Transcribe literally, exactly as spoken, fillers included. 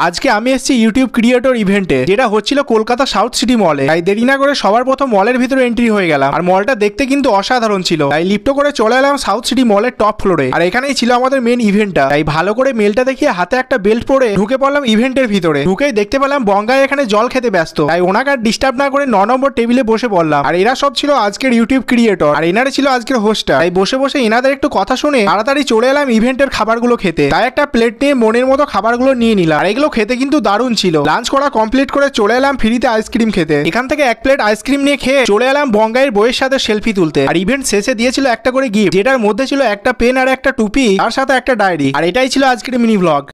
আজকে আমি এসেছি ইউটিউব ক্রিয়েটর ইভেন্টে, যেটা হচ্ছিল কলকাতা সাউথ সিটি মলে। তাই দেরি না করে সবার প্রথম মলের ভিতরে এন্ট্রি হয়ে গেলাম। আর মলটা দেখতে কিন্তু অসাধারণ ছিল, তাই লিফটো করে চলে এলাম সাউথ সিটি মলের টপ ফ্লোরে। আর এখানেই ছিল আমাদের মেন ইভেন্টটা। তাই ভালো করে মেলটা দেখিয়ে হাতে একটা বেল্ট পরে ঢুকে পড়লাম ইভেন্টের ভিতরে। ঢুকেই দেখতে পেলাম বঙ্গাই এখানে জল খেতে ব্যস্ত, তাই ওনাকে আর ডিস্টার্ব না করে ন নম্বর টেবিলে বসে পড়লাম। আর এরা সব ছিল আজকের ইউটিউব ক্রিয়েটর, আর এনারে ছিল আজকের হোস্টার। তাই বসে বসে এনাদের একটু কথা শুনে তাড়াতাড়ি চলে এলাম ইভেন্টের খাবারগুলো খেতে। তাই একটা প্লেট নিয়ে মনের মতো খাবারগুলো নিয়ে নিলাম। আর এগুলো খেতে কিন্তু দারুণ ছিল। লাঞ্চ করা কমপ্লিট করে চলে এলাম ফ্রিতে আইসক্রিম খেতে। এখান থেকে এক প্লেট আইসক্রিম নিয়ে খেয়ে চলে এলাম বঙ্গাইয়ের বইয়ের সাথে সেলফি তুলতে। আর ইভেন্ট শেষে দিয়েছিল একটা করে গিফট, যেটার মধ্যে ছিল একটা পেন আর একটা টুপি, তার সাথে একটা ডায়েরি। আর এটাই ছিল আজকের মিনি ব্লগ।